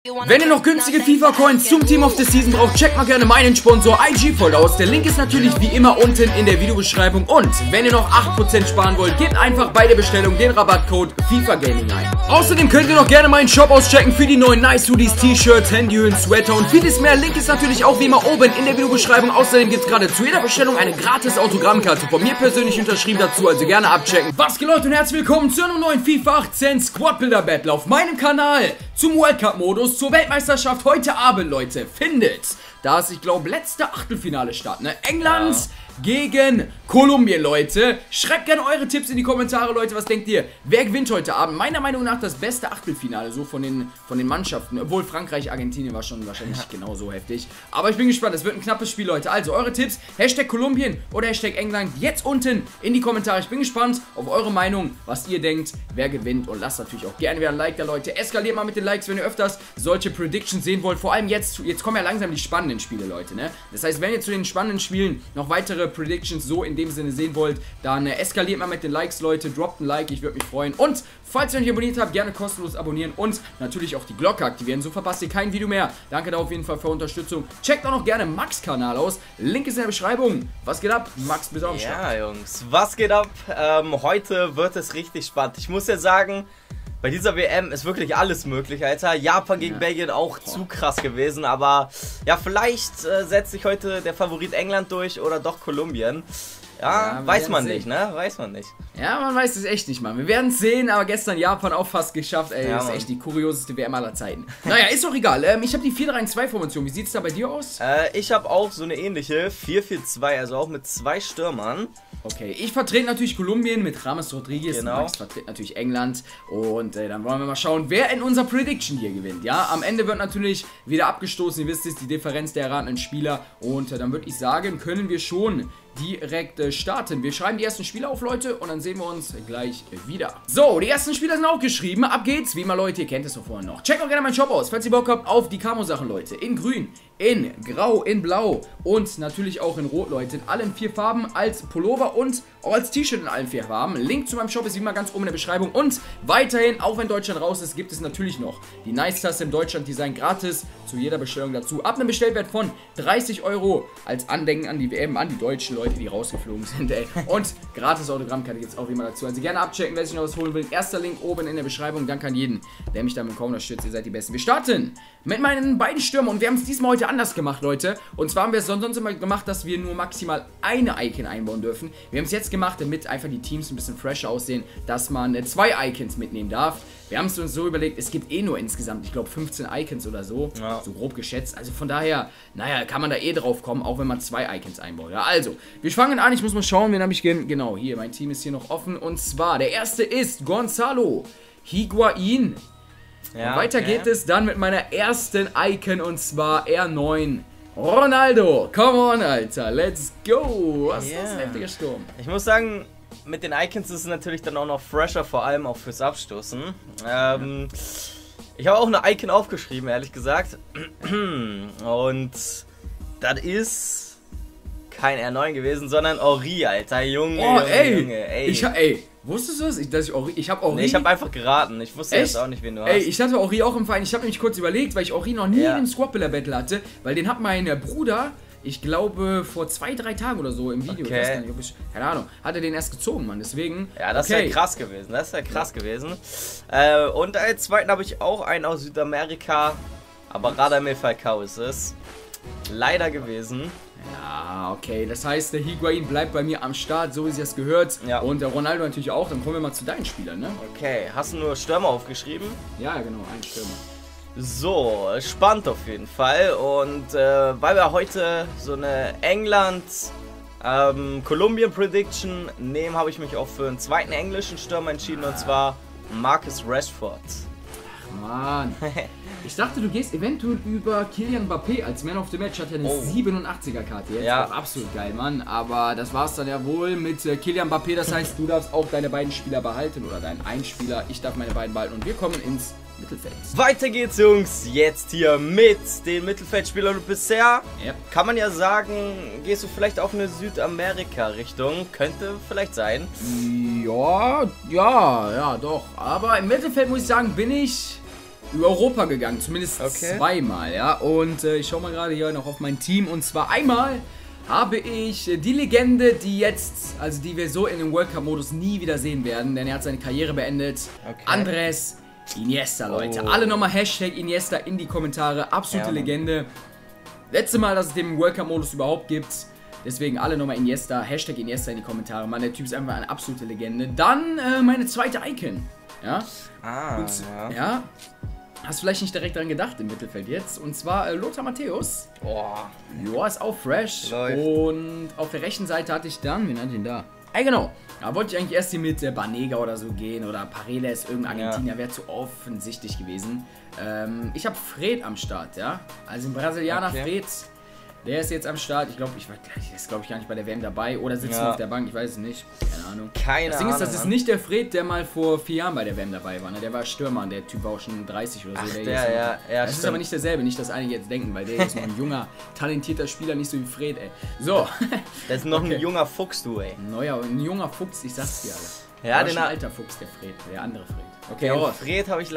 Wenn ihr noch günstige FIFA-Coins zum Team of the Season braucht, checkt mal gerne meinen Sponsor IG voll aus. Der Link ist natürlich wie immer unten in der Videobeschreibung. Und wenn ihr noch 8% sparen wollt, gebt einfach bei der Bestellung den Rabattcode FIFAGaming ein. Außerdem könnt ihr noch gerne meinen Shop auschecken für die neuen Nice Hoodies, T-Shirts, Handyhüllen, Sweater und vieles mehr. Link ist natürlich auch wie immer oben in der Videobeschreibung. Außerdem gibt es gerade zu jeder Bestellung eine gratis Autogrammkarte von mir persönlich unterschrieben dazu, also gerne abchecken. Was geht, Leute, und herzlich willkommen zu einem neuen FIFA 18 Squad Builder Battle auf meinem Kanal zum World Cup Modus, zur Weltmeisterschaft heute Abend, Leute. Findet, da ist, ich glaube, letzte Achtelfinale statt, ne? England gegen Kolumbien, Leute. Schreibt gerne eure Tipps in die Kommentare, Leute. Was denkt ihr? Wer gewinnt heute Abend? Meiner Meinung nach das beste Achtelfinale, so von den Mannschaften. Obwohl Frankreich, Argentinien war schon wahrscheinlich genauso heftig. Aber ich bin gespannt. Es wird ein knappes Spiel, Leute. Also eure Tipps. Hashtag Kolumbien oder Hashtag England. Jetzt unten in die Kommentare. Ich bin gespannt auf eure Meinung, was ihr denkt, wer gewinnt. Und lasst natürlich auch gerne wieder ein Like da, Leute. Eskaliert mal mit den Likes, wenn ihr öfters solche Predictions sehen wollt. Vor allem jetzt kommen ja langsam die spannenden Spiele, Leute, ne? Das heißt, wenn ihr zu den spannenden Spielen noch weitere Predictions so in dem Sinne sehen wollt, dann eskaliert mal mit den Likes, Leute. Droppt ein Like, ich würde mich freuen. Und falls ihr noch nicht abonniert habt, gerne kostenlos abonnieren und natürlich auch die Glocke aktivieren. So verpasst ihr kein Video mehr. Danke da auf jeden Fall für Unterstützung. Checkt auch noch gerne Max' Kanal aus. Link ist in der Beschreibung. Was geht ab? Max, bis auf Ja, Jungs, was geht ab? Heute wird es richtig spannend. Ich muss ja sagen, bei dieser WM ist wirklich alles möglich, Alter. Japan gegen Belgien auch zu krass gewesen, aber ja, vielleicht setzt sich heute der Favorit England durch oder doch Kolumbien. Ja, weiß man nicht, ne? Weiß man nicht. Ja, man weiß es echt nicht, Mann. Wir werden es sehen, aber gestern Japan auch fast geschafft. Ey, das ist echt die kurioseste WM aller Zeiten. Naja, ist doch egal. Ich habe die 4-3-2-Formation. Wie sieht es da bei dir aus? Ich habe auch so eine ähnliche 4-4-2, also auch mit 2 Stürmern. Okay, ich vertrete natürlich Kolumbien mit James Rodriguez. Genau. Max vertritt natürlich England. Und dann wollen wir mal schauen, wer in unserer Prediction hier gewinnt. Ja, am Ende wird natürlich wieder abgestoßen. Ihr wisst es, die Differenz der erratenen Spieler. Und dann würde ich sagen, können wir schon direkt starten. Wir schreiben die ersten Spieler auf, Leute, und dann sehen wir uns gleich wieder. So, die ersten Spieler sind auch geschrieben. Ab geht's. Wie immer, Leute, ihr kennt es doch vorher noch. Checkt auch gerne meinen Shop aus, falls ihr Bock habt auf die Camo-Sachen, Leute. In grün, in grau, in blau und natürlich auch in rot, Leute. In allen 4 Farben als Pullover und auch als T-Shirt in allen 4 Farben. Link zu meinem Shop ist wie immer ganz oben in der Beschreibung. Und weiterhin, auch wenn Deutschland raus ist, gibt es natürlich noch die Nice-Tasse im Deutschland-Design gratis zu jeder Bestellung dazu. Ab einem Bestellwert von 30 € als Andenken an die WM, an die deutschen Leute, die rausgeflogen sind, ey. Und gratis Autogrammkarte gibt es auch immer dazu. Also gerne abchecken, wer sich noch was holen will. Erster Link oben in der Beschreibung. Danke an jeden, der mich da mit dem Corner unterstützt. Ihr seid die Besten. Wir starten mit meinen beiden Stürmern und wir haben es diesmal heute anders gemacht, Leute. Und zwar haben wir es sonst immer gemacht, dass wir nur maximal eine Icon einbauen dürfen. Wir haben es jetzt gemacht, damit einfach die Teams ein bisschen fresher aussehen, dass man 2 Icons mitnehmen darf. Wir haben es uns so überlegt, es gibt eh nur insgesamt, ich glaube, 15 Icons oder so, so grob geschätzt. Also von daher, naja, kann man da eh drauf kommen, auch wenn man 2 Icons einbaut. Ja, also, wir fangen an, ich muss mal schauen, wen habe ich genau, hier, mein Team ist hier noch offen. Und zwar, der erste ist Gonzalo Higuain. Ja, weiter geht es dann mit meiner ersten Icon, und zwar R9. Ronaldo, come on, Alter, let's go. Was ist das ein heftiger Sturm? Ich muss sagen, mit den Icons ist es natürlich dann auch noch fresher, vor allem auch fürs Abstoßen. Ich habe auch eine Icon aufgeschrieben, ehrlich gesagt. Und das ist kein R9 gewesen, sondern Ori, Alter. Junge, Junge. Wusstest du das? Ich habe Ori. Nee, ich habe einfach geraten. Ich wusste jetzt auch nicht, wen du hast. Ey, ich hatte Ori auch im Verein. Ich habe nämlich kurz überlegt, weil ich Ori noch nie im Squad Builder Battle hatte, weil den hat mein Bruder, ich glaube, vor 2-3 Tagen oder so im Video, ich weiß gar nicht, keine Ahnung, hat er den erst gezogen, Mann, deswegen. Ja, das ist ja krass gewesen, gewesen. Und als zweiten habe ich auch einen aus Südamerika, aber Radamel Falcao ist es. Leider gewesen. Ja, okay, das heißt, der Higuain bleibt bei mir am Start, so wie sie es gehört. Ja. Und der Ronaldo natürlich auch, dann kommen wir mal zu deinen Spielern, ne? Okay, hast du nur Stürmer aufgeschrieben? Ja, genau, ein Stürmer. So, spannend auf jeden Fall. Und weil wir heute so eine England-Kolumbien-Prediction nehmen, habe ich mich auch für einen zweiten englischen Stürmer entschieden, und zwar Marcus Rashford. Ach, Mann. Ich dachte, du gehst eventuell über Kylian Mbappé als Man of the Match. Hat er eine 87er-Karte jetzt. Ja. Absolut geil, Mann. Aber das war es dann ja wohl mit Kylian Mbappé. Das heißt, du darfst auch deine beiden Spieler behalten oder deinen einen Spieler. Ich darf meine beiden behalten und wir kommen ins Mittelfeld. Weiter geht's, Jungs. Jetzt hier mit den Mittelfeldspielern. Und bisher kann man ja sagen, gehst du vielleicht auf eine Südamerika-Richtung. Könnte vielleicht sein. Ja, doch. Aber im Mittelfeld muss ich sagen, bin ich über Europa gegangen, zumindest zweimal, ja. Und ich schaue mal gerade hier noch auf mein Team. Und zwar einmal habe ich die Legende, die jetzt, also die wir so in dem World Cup Modus nie wieder sehen werden, denn er hat seine Karriere beendet. Andres Iniesta, Leute. Alle nochmal Hashtag Iniesta in die Kommentare. Absolute Legende. Letzte Mal, dass es den World Cup Modus überhaupt gibt. Deswegen alle nochmal Iniesta, Hashtag Iniesta in die Kommentare. Mann, der Typ ist einfach eine absolute Legende. Dann meine zweite Icon. Ja. Ja. Hast vielleicht nicht direkt daran gedacht im Mittelfeld jetzt. Und zwar Lothar Matthäus. Boah. Ja, ist auch fresh. Läuft. Und auf der rechten Seite hatte ich dann, wen hatte ich denn da? Genau. Da wollte ich eigentlich erst hier mit Banega oder so gehen. Oder Paredes, irgendein Argentinier. Wäre zu offensichtlich gewesen. Ich habe Fred am Start, ja. Also ein Brasilianer Fred. Der ist jetzt am Start. Ich glaube, der ist glaube ich gar nicht bei der WM dabei. Oder sitzt nur auf der Bank, ich weiß es nicht. Keine Ahnung. Das Ding ist, das ist nicht der Fred, der mal vor 4 Jahren bei der WM dabei war. Ne? Der war Stürmer und der Typ war auch schon 30 oder so. Das ist aber nicht derselbe. Nicht, dass einige jetzt denken, weil der ist noch ein junger, talentierter Spieler, nicht so wie Fred, ey. So. Das ist noch ein junger Fuchs, du, ey. Ein junger Fuchs, ich sag's dir alle. Ja, der ein alter Fuchs, der Fred, der andere Fred. Okay, Fred habe ich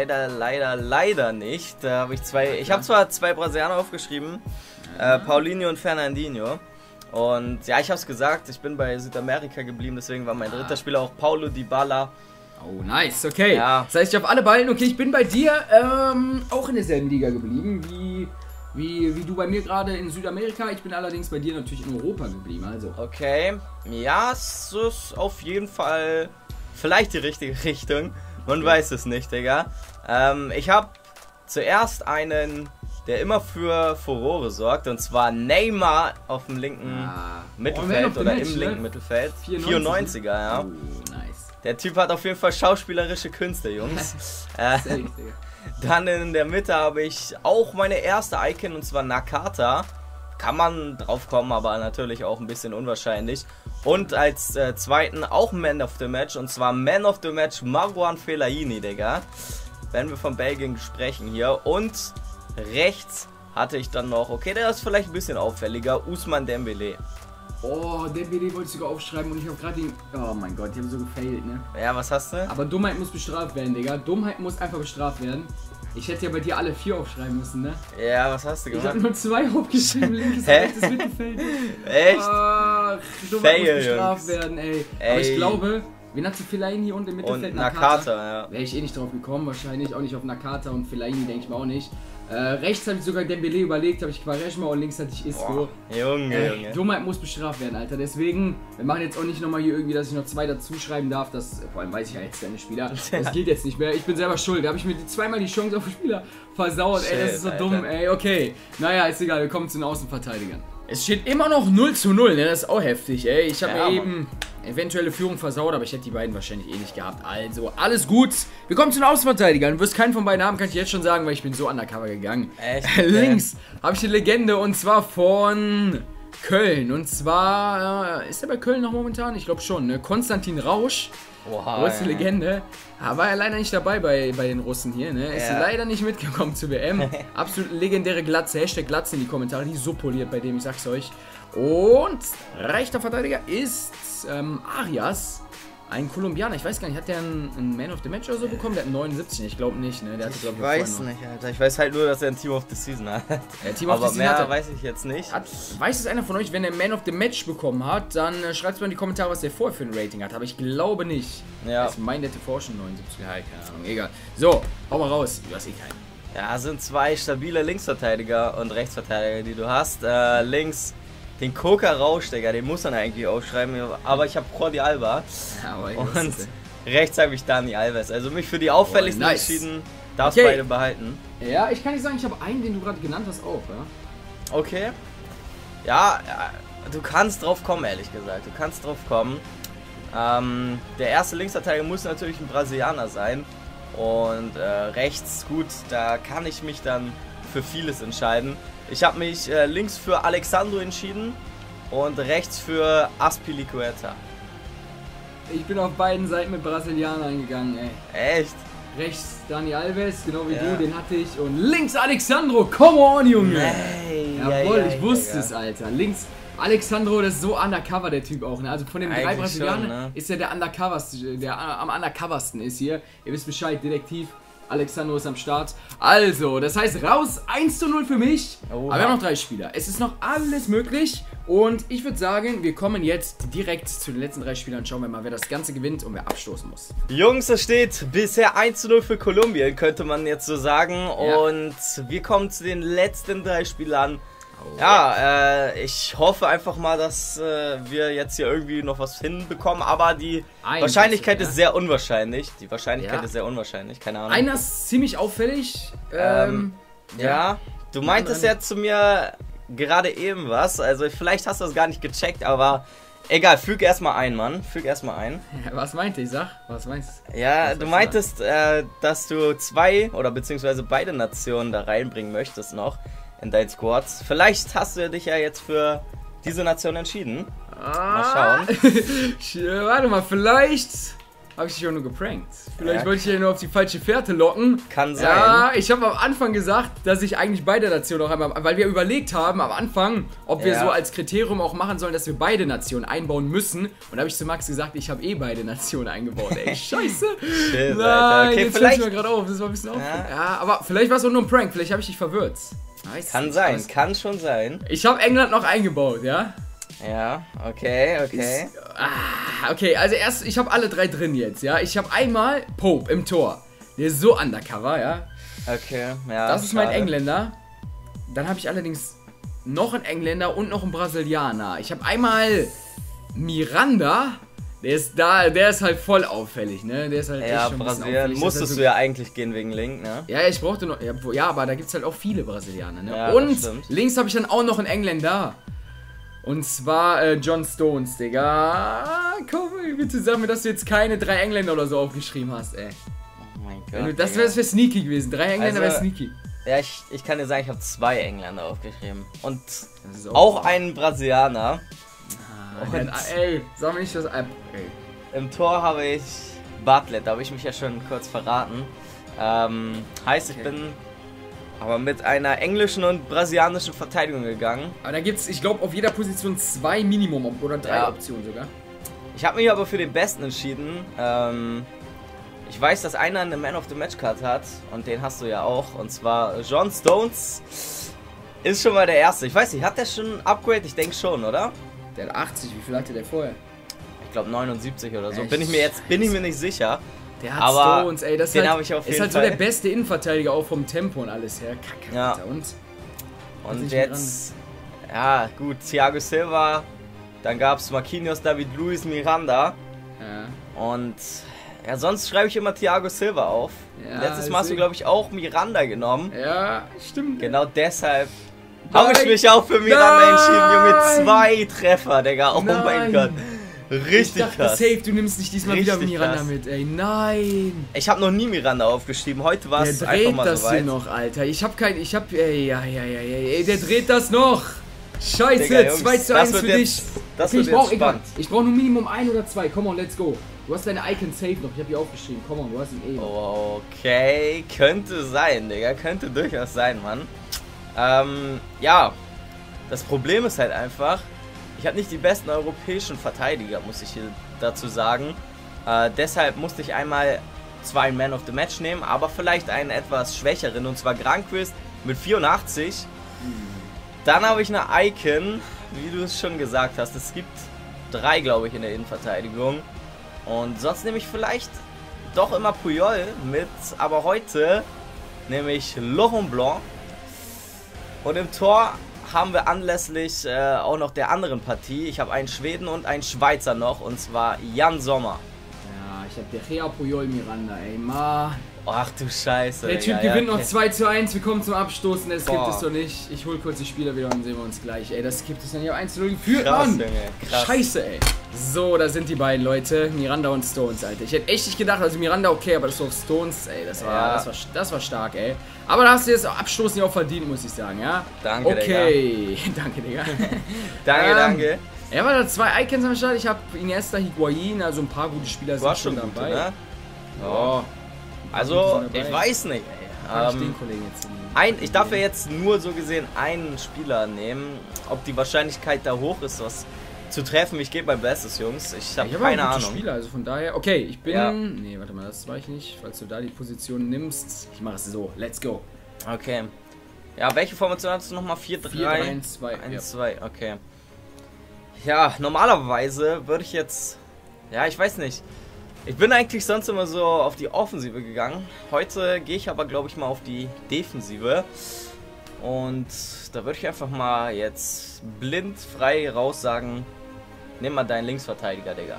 leider nicht. Da habe ich zwei. Ich habe zwar 2 Brasilianer aufgeschrieben, Paulinho und Fernandinho. Und ja, ich habe es gesagt, ich bin bei Südamerika geblieben, deswegen war mein dritter Spieler auch Paulo Dybala. Oh, nice, okay. Ja. Das heißt, ich habe alle Ballen. Okay, ich bin bei dir auch in derselben Liga geblieben, wie du bei mir gerade in Südamerika. Ich bin allerdings bei dir natürlich in Europa geblieben, also. Okay, ja, es ist auf jeden Fall vielleicht die richtige Richtung. Man weiß es nicht, Digga. Ich habe zuerst einen, der immer für Furore sorgt, und zwar Neymar auf dem linken Mittelfeld oder im linken Mittelfeld. 94er, ja. Nice. Der Typ hat auf jeden Fall schauspielerische Künste, Jungs. Dann in der Mitte habe ich auch meine erste Icon, und zwar Nakata. Kann man drauf kommen, aber natürlich auch ein bisschen unwahrscheinlich. Und als zweiten auch Man of the Match, und zwar Man of the Match Marouane Fellaini, Digga. Wenn wir von Belgien sprechen hier. Und rechts hatte ich dann noch, okay, der ist vielleicht ein bisschen auffälliger, Ousmane Dembélé. Oh, Dembélé wollte ich sogar aufschreiben und ich habe gerade den... Oh mein Gott, ich habe so gefailt, ne? Ja, was hast du? Aber Dummheit muss bestraft werden, Digga. Dummheit muss einfach bestraft werden. Ich hätte ja bei dir alle 4 aufschreiben müssen, ne? Ja, was hast du gemacht? Ich habe nur 2 aufgeschrieben, linkes und rechtes Mittelfeld. Echt? Dummheit muss bestraft werden, ey. Aber ich glaube, wen hat sie Fellaini und im Mittelfeld? Und Nakata, ja. Wäre ich eh nicht drauf gekommen, wahrscheinlich. Auch nicht auf Nakata und Fellaini, denke ich mal auch nicht. Rechts habe ich sogar Dembélé überlegt, habe ich Quaresma, und links hatte ich Isco. Junge. Dummheit muss bestraft werden, Alter. Deswegen, wir machen jetzt auch nicht nochmal hier irgendwie, dass ich noch 2 dazu schreiben darf. Das, vor allem weiß ich ja jetzt deine Spieler. Das geht jetzt nicht mehr. Ich bin selber schuld. Da habe ich mir zweimal die Chance auf den Spieler versaut. Ey, das ist so dumm, ey. Okay. Naja, ist egal. Wir kommen zu den Außenverteidigern. Es steht immer noch 0:0, ne? Das ist auch heftig, ey. Ich habe mir eben eventuelle Führung versaut, aber ich hätte die beiden wahrscheinlich eh nicht gehabt. Also, alles gut. Wir kommen zu den Außenverteidigern. Du wirst keinen von beiden haben, kann ich jetzt schon sagen, weil ich bin so undercover gegangen. Echt? Links habe ich eine Legende, und zwar von Köln. Und zwar, ist er bei Köln noch momentan? Ich glaube schon, ne? Konstantin Rausch. Große Legende. War ja leider nicht dabei bei den Russen hier, ne? Ist leider nicht mitgekommen zur WM. Absolut legendäre Glatze. Hashtag Glatze in die Kommentare. Die ist so poliert bei dem, ich sag's euch. Und rechter Verteidiger ist Arias. Ein Kolumbianer. Ich weiß gar nicht, hat der einen Man of the Match oder so bekommen? Der hat 79, ich glaube nicht, ne? Der hatte, ich weiß nicht, Alter. Ich weiß halt nur, dass er ein Team of the Season hat. Team of the Season mehr weiß ich jetzt nicht. Weiß es einer von euch, wenn er Man of the Match bekommen hat, dann schreibt es mal in die Kommentare, was der vorher für ein Rating hat. Aber ich glaube nicht. Ja. Das ist mein TV schon 79. Ja, keine Ahnung, egal. So, hau mal raus. Du hast eh keinen. Ja, sind 2 stabile Linksverteidiger und Rechtsverteidiger, die du hast. Links den Coca Rausch, Digga, den muss man eigentlich aufschreiben, aber ich habe Jordi Alba. Ja, und rechts habe ich Dani Alves. Also mich für die auffälligsten entschieden, darfst beide behalten. Ja, ich kann nicht sagen, ich habe einen, den du gerade genannt hast, auch, ja. Okay. Ja, du kannst drauf kommen, ehrlich gesagt. Du kannst drauf kommen. Der erste Linksverteidiger muss natürlich ein Brasilianer sein. Und rechts, gut, da kann ich mich dann für vieles entscheiden. Ich habe mich links für Alexandro entschieden und rechts für Azpilicueta. Ich bin auf beiden Seiten mit Brasilianern gegangen, ey. Echt? Rechts Dani Alves, genau wie du, den hatte ich. Und links Alexandro, come on, Junge! Hey, jawohl, ich wusste es, Alter. Links Alexandro, das ist so undercover, der Typ auch, ne? Also von den 3 Brasilianern ist er der undercoverste, der am undercoversten ist hier. Ihr wisst Bescheid, Detektiv. Alexandro ist am Start. Also, das heißt raus 1:0 für mich. Oha. Aber wir haben noch 3 Spieler. Es ist noch alles möglich. Und ich würde sagen, wir kommen jetzt direkt zu den letzten 3 Spielern. Schauen wir mal, wer das Ganze gewinnt und wer abstoßen muss. Jungs, es steht bisher 1:0 für Kolumbien, könnte man jetzt so sagen. Ja. Und wir kommen zu den letzten 3 Spielern. Ja, ich hoffe einfach mal, dass wir jetzt hier irgendwie noch was hinbekommen, aber die Wahrscheinlichkeit ist sehr unwahrscheinlich. Die Wahrscheinlichkeit ist sehr unwahrscheinlich, keine Ahnung. Einer ist ziemlich auffällig. Ja, du meintest ja zu mir gerade eben was, also vielleicht hast du das gar nicht gecheckt, aber egal, füg erstmal ein, Mann. Füg erstmal ein. Was meinte ich? Sag, was meinst du? Ja, du meintest, dass du 2 oder beziehungsweise beide Nationen da reinbringen möchtest noch in dein Squad. Vielleicht hast du dich ja jetzt für diese Nation entschieden. Mal schauen. Warte mal, vielleicht habe ich dich auch nur geprankt. Vielleicht wollte ich dich ja nur auf die falsche Fährte locken. Kann sein. Ja, ich habe am Anfang gesagt, dass ich eigentlich beide Nationen auch einmal, weil wir überlegt haben am Anfang, ob wir so als Kriterium auch machen sollen, dass wir beide Nationen einbauen müssen. Und da habe ich zu Max gesagt, ich habe beide Nationen eingebaut. Ey, scheiße. Shit, Nein, Alter. Okay, jetzt fällt mir gerade auf. Das war ein bisschen aufregend. Ja, aber vielleicht war es auch nur ein Prank. Vielleicht habe ich dich verwirrt. Kann sein, kann schon sein. Ich habe England noch eingebaut, ja? Ja, okay. Okay, also erst, ich habe alle 3 drin jetzt, ja? Ich habe einmal Pope im Tor. Der ist so undercover, ja? Okay, ja. Das ist mein Engländer. Dann habe ich allerdings noch einen Engländer und noch einen Brasilianer. Ich habe einmal Miranda. Der ist halt voll auffällig, ne? Der ist halt echt schon ein bisschen auffällig. Musstest du ja eigentlich gehen wegen Link, ne? Ja, ich brauchte noch. Ja, aber da gibt es halt auch viele Brasilianer, ne? Ja, und links habe ich dann auch noch einen Engländer. Und zwar John Stones, Digga. Komm, bitte sag mir, dass du jetzt keine 3 Engländer oder so aufgeschrieben hast, ey. Oh mein Gott. Das wäre sneaky gewesen. 3 Engländer wäre sneaky. Ja, ich kann dir sagen, ich habe 2 Engländer aufgeschrieben. Und auch einen Brasilianer. Und, ey, sag mir nicht das ab. Im Tor habe ich Bartlett, da habe ich mich ja schon kurz verraten. Heißt, ich bin aber mit einer englischen und brasilianischen Verteidigung gegangen. Aber da gibt's, ich glaube, auf jeder Position 2 Minimum oder 3 Optionen sogar. Ich habe mich aber für den besten entschieden. Ich weiß, dass einer eine Man of the Match Card hat und den hast du ja auch. Und zwar John Stones ist schon mal der erste. Ich weiß nicht, hat der schon ein Upgrade? Ich denke schon, oder? Der hat 80, wie viel hatte der vorher? Ich glaube 79 oder so. Bin ich mir nicht sicher. Der hat Stones, ey, das den halt, habe ich auf jeden ist halt Fall. So der beste Innenverteidiger auch vom Tempo und alles her. Kacke, ja. Alter. Und jetzt, ja gut, Thiago Silva, dann gab es Marquinhos, David Luiz, Miranda. Ja. Und ja, sonst schreibe ich immer Thiago Silva auf. Ja, letztes Mal hast du, glaube ich, auch Miranda genommen. Ja, stimmt. Genau deshalb habe ich mich auch für Miranda entschieden, Junge. 2 Treffer, Digga. Oh mein Gott. Richtig ich dachte, krass. Safe, du nimmst nicht diesmal Richtig wieder Miranda krass. mit, ey. Nein. Ich habe noch nie Miranda aufgeschrieben. Heute war es einfach mal das so weit. hier noch, Alter. Ey, der dreht das noch. Scheiße, Digga, Jungs, 2:1 für dich. Das okay, wird spannend. Ich brauche nur Minimum 1 oder 2. Come on, let's go. Du hast deine Icon safe noch. Ich habe die aufgeschrieben. Come on, du hast ihn eh. Okay, könnte sein, Digga. Könnte durchaus sein, Mann. Ja. Das Problem ist halt einfach, ich habe nicht die besten europäischen Verteidiger, muss ich hier dazu sagen. Deshalb musste ich einmal 2 Man of the Match nehmen, aber vielleicht einen etwas schwächeren, und zwar Granqvist mit 84. Dann habe ich eine Icon, wie du es schon gesagt hast. Es gibt 3, glaube ich, in der Innenverteidigung. Und sonst nehme ich vielleicht doch immer Puyol mit, aber heute nehme ich Laurent Blanc. Und im Tor haben wir anlässlich auch noch der anderen Partie, ich habe einen Schweden und einen Schweizer noch, und zwar Jan Sommer. Ja, ich habe De Gea, Puyol, Miranda, ey, Mann. Ach du Scheiße. Der Typ gewinnt noch 2:1, wir kommen zum Abstoßen, das gibt es doch nicht. Ich hol kurz die Spieler wieder und sehen wir uns gleich. Ey, das gibt es dann hier 1:0 geführt, Mann. Krass. Scheiße, ey. So, da sind die beiden Leute, Miranda und Stones, Alter. Ich hätte echt nicht gedacht, also Miranda okay, aber das auf Stones, ey, das war stark, ey. Aber da hast du jetzt auch Abstoßen ja auch verdient, muss ich sagen, ja? Danke, okay. Danke, Digga. Danke. Er war da 2 Icons am Start, ich habe Iniesta, Higuain, also ein paar gute Spieler sind schon dabei. Gute, ne? Ja. Also, ich weiß nicht, ey. Ich darf ja jetzt nur so gesehen einen Spieler nehmen. Ob die Wahrscheinlichkeit da hoch ist, was zu treffen. Ich gebe mein Bestes, Jungs. Ich habe hab keine auch gute Ahnung. Spieler, also von daher. Okay, ich bin. Ja. Nee, warte mal, das war ich nicht. Falls du da die Position nimmst. Ich mache es so. Let's go. Okay. Ja, welche Formation hast du nochmal? 4-3? 4-3-1-2. Okay. Ja, normalerweise würde ich jetzt... Ja, ich weiß nicht. Ich bin eigentlich sonst immer so auf die Offensive gegangen. Heute gehe ich aber, glaube ich, mal auf die Defensive. Und da würde ich einfach mal jetzt blind frei raus sagen, nimm mal deinen Linksverteidiger, Digga.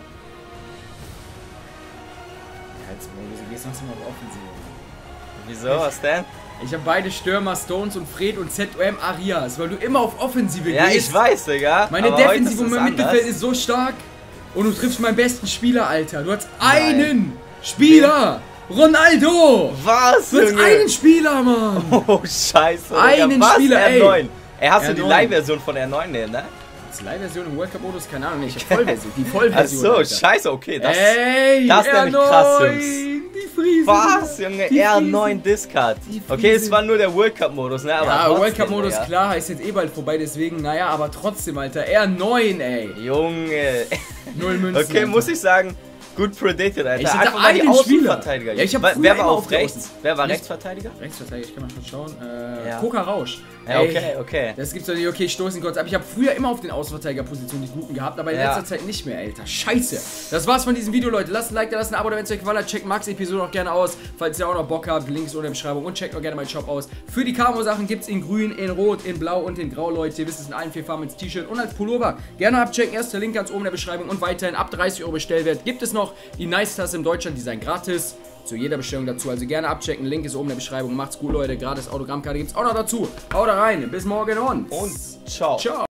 Ja, jetzt wieso gehst du noch mal auf Offensive? Wieso, was denn? Ich habe beide Stürmer, Stones und Fred und ZOM Arias, weil du immer auf Offensive Ja, gehst. ich weiß, Digga. Meine aber Defensive heute und mein Mittelfeld ist so stark. Und du triffst meinen besten Spieler, Alter. Du hast einen Spieler. Ronaldo. Was, Du hast Junge? einen Spieler, Mann. Oh, scheiße. Digga. Einen was? Spieler, R9. ey. Hast du die R9. Live-Version von R9, ne? Das ist Live-Version im World Cup-Modus? Keine Ahnung, ich hab Vollversion. Die Vollversion. Ach so, Alter. scheiße, okay. Das Das ist nämlich krass, Jungs. Die Friesen. Was, Junge? Die R9 Friesen. Discard. Die Okay, es Friesen. war nur der World Cup-Modus, ne? Aber Ja, trotzdem, World Cup-Modus, Digga. klar, ist jetzt eh bald vorbei, deswegen, naja, aber trotzdem, Alter. R9, ey. Junge. 0 Münzen. Okay, Alter. muss ich sagen, gut predicted, Alter. Ich hatte Einfach mal die einen Spieler. Außenverteidiger. Ja, ich hab Wer früher war immer auf auf der rechts? Außen. Wer war Nicht- Rechtsverteidiger? Rechtsverteidiger, ich kann mal schon schauen. Ja. Koka Rausch. Ja, Ey, okay, okay. Das gibt's doch nicht. Okay, ich stoße ihn kurz ab. Ich habe früher immer auf den Außenverteidigerpositionen die guten gehabt, aber in Ja. letzter Zeit nicht mehr, Alter. Scheiße. Das war's von diesem Video, Leute. Lasst ein Like da, lasst ein Abo, wenn es euch gefallen hat. Checkt Max Episode auch gerne aus, falls ihr auch noch Bock habt. Links unten in der Beschreibung. Und checkt auch gerne meinen Shop aus. Für die Camo-Sachen gibt's in grün, in rot, in blau und in grau, Leute. Ihr wisst es, in allen 4 Farben als T-Shirt und als Pullover. Gerne abchecken. Erster Link ganz oben in der Beschreibung. Und weiterhin ab 30 € Bestellwert gibt es noch die Nice-Tasse im Deutschland-Design gratis. Zu jeder Bestellung dazu. Also gerne abchecken. Link ist oben in der Beschreibung. Macht's gut, Leute. Gratis Autogrammkarte gibt's auch noch dazu. Haut da rein. Bis morgen und Und ciao. ciao.